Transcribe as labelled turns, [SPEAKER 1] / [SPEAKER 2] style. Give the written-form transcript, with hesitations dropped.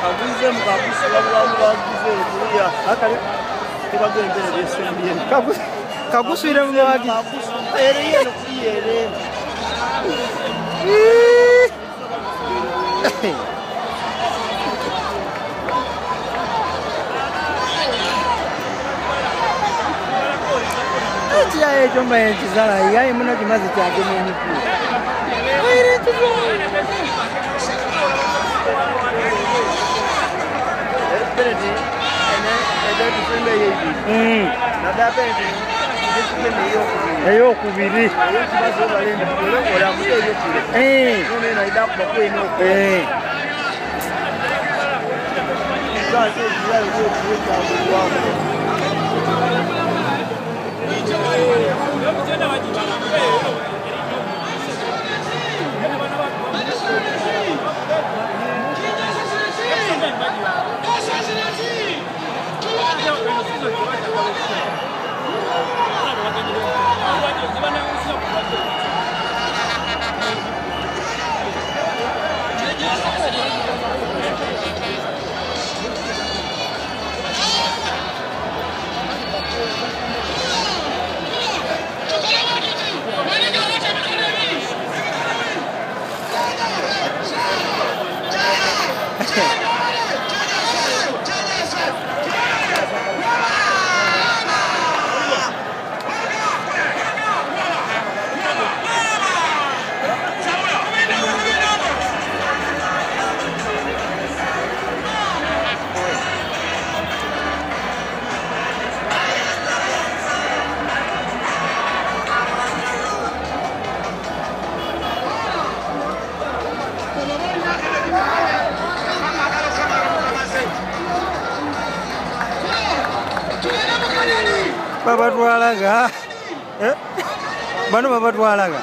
[SPEAKER 1] Kagusubire mu magi. Tia ejo mwenzi zala yayi muno kimazi kyake nini ku. Ayire tuzo. Erpedi ene ejo tuseme yeyi. Nada pedi. Eyo kubiri. Eyo kimazi balende kule ola muyo yokule. None na ida kwa ko ino. Sasa ndio ndio kwa wangu. Baba twalaga. Bano baba twalaga.